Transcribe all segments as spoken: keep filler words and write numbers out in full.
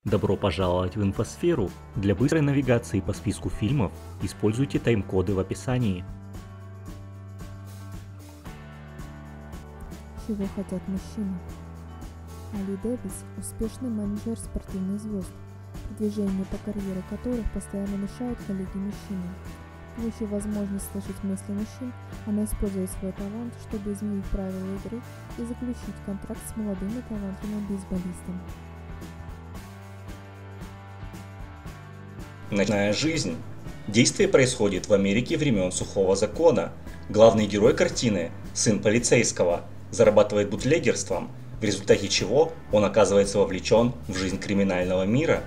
Добро пожаловать в инфосферу! Для быстрой навигации по списку фильмов используйте тайм-коды в описании. Чего хотят мужчины? Али Дэвис – успешный менеджер спортивных звезд, продвижение по карьере которых постоянно мешают коллеги-мужчины. Получив возможность слышать мысли мужчин, она использует свой талант, чтобы изменить правила игры и заключить контракт с молодым и талантливым бейсболистом. Ночная жизнь. Действие происходит в Америке времен Сухого Закона. Главный герой картины, сын полицейского, зарабатывает бутлегерством, в результате чего он оказывается вовлечен в жизнь криминального мира.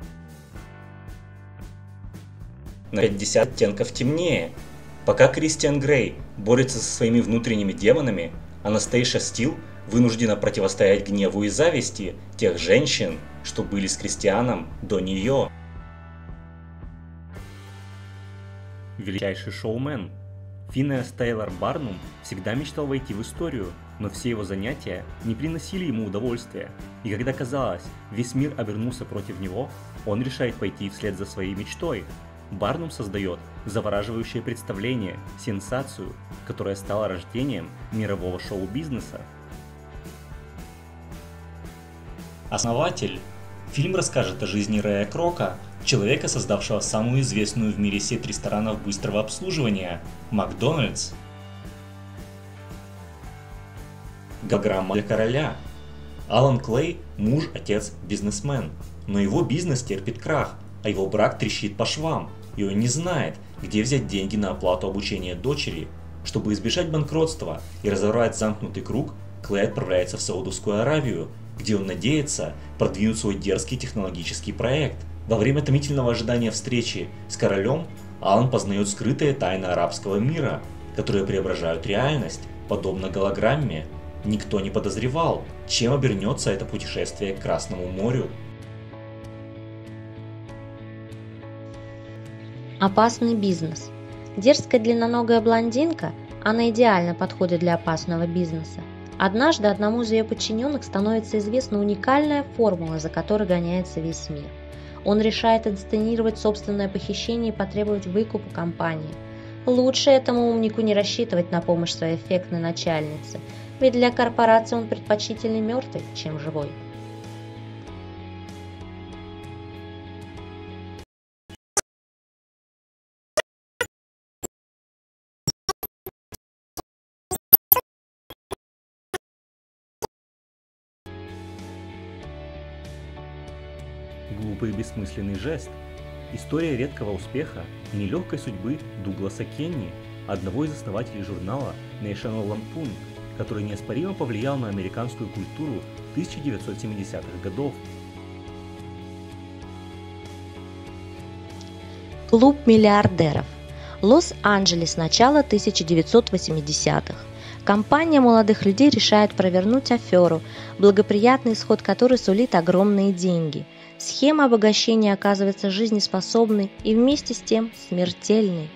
На пятьдесят оттенков темнее. Пока Кристиан Грей борется со своими внутренними демонами, Анастейша Стил вынуждена противостоять гневу и зависти тех женщин, что были с Кристианом до нее. Величайший шоумен. Финеас Тейлор Барнум всегда мечтал войти в историю, но все его занятия не приносили ему удовольствия, и когда казалось, весь мир обернулся против него, он решает пойти вслед за своей мечтой. Барнум создает завораживающее представление, сенсацию, которая стала рождением мирового шоу-бизнеса. Основатель. Фильм расскажет о жизни Рэя Крока, человека, создавшего самую известную в мире сеть ресторанов быстрого обслуживания – Макдональдс. Голограмма для короля. Алан Клей – муж, отец, бизнесмен, но его бизнес терпит крах, а его брак трещит по швам, и он не знает, где взять деньги на оплату обучения дочери. Чтобы избежать банкротства и разорвать замкнутый круг, Клей отправляется в Саудовскую Аравию, где он надеется продвинуть свой дерзкий технологический проект. Во время томительного ожидания встречи с королем Алан познает скрытые тайны арабского мира, которые преображают реальность, подобно голограмме. Никто не подозревал, чем обернется это путешествие к Красному морю. Опасный бизнес. Дерзкая длинноногая блондинка, она идеально подходит для опасного бизнеса. Однажды одному из ее подчиненных становится известна уникальная формула, за которой гоняется весь мир. Он решает инсценировать собственное похищение и потребовать выкуп у компании. Лучше этому умнику не рассчитывать на помощь своей эффектной начальницы, ведь для корпорации он предпочтительнее мертвый, чем живой. Глупый и бессмысленный жест. История редкого успеха и нелегкой судьбы Дугласа Кенни, одного из основателей журнала National Lampoon, который неоспоримо повлиял на американскую культуру тысяча девятьсот семидесятых годов. Клуб миллиардеров. Лос-Анджелес, начало тысяча девятьсот восьмидесятых. Компания молодых людей решает провернуть аферу, благоприятный исход которой сулит огромные деньги. Схема обогащения оказывается жизнеспособной и вместе с тем смертельной.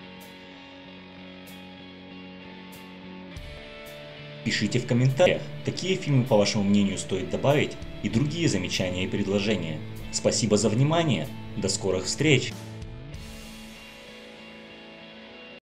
Пишите в комментариях, какие фильмы, по вашему мнению, стоит добавить, и другие замечания и предложения. Спасибо за внимание, до скорых встреч!